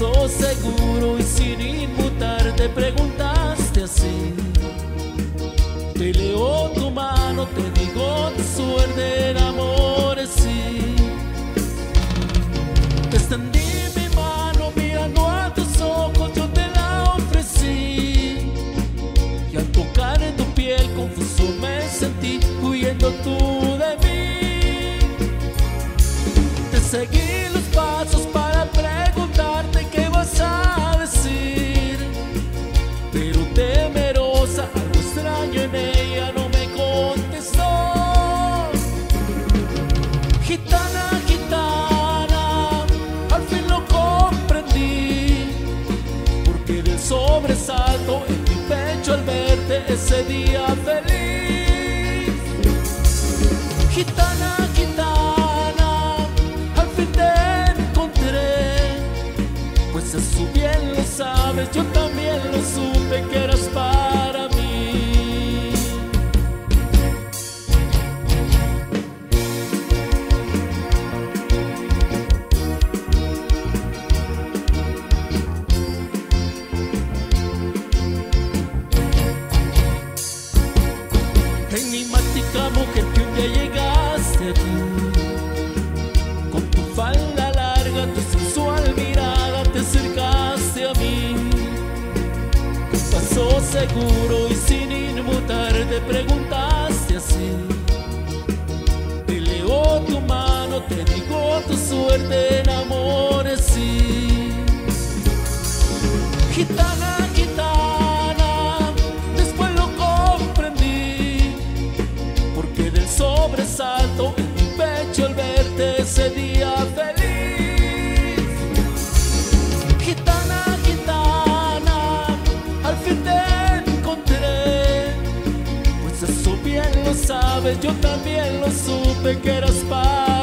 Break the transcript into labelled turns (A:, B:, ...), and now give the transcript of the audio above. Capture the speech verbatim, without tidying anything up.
A: paso seguro y sin inmutar te preguntaste así. Te leo tu mano, te digo tu suerte en amores, sí. Te extendí mi mano mirando a tus ojos, yo te la ofrecí. Y al tocar en tu piel confuso me sentí, huyendo tú de mí. Te seguí los pasos para preguntarte qué vas a decir, pero temerosa, algo extraño en ella no me contestó. Gitana, gitana, al fin lo comprendí, porque del sobresalto en mi pecho al verte ese día feliz. Gitana, gitana, al fin te encontré, pues eso bien lo sabes, yo también lo supe que eras para mí. Enigmática mujer que un día llegaste aquí, con tu falda larga, tu sensual mirada te acercaste a mí. Con paso seguro y sin inmutar te preguntaste así. Te leo tu mano, te digo tu suerte en amores, sí. Gitana, gitana, después lo comprendí, porque del sobresalto en mi pecho al verte ese día feliz. Gitana, gitana, al fin te encontré, pues eso bien lo sabes, yo también lo supe que eras para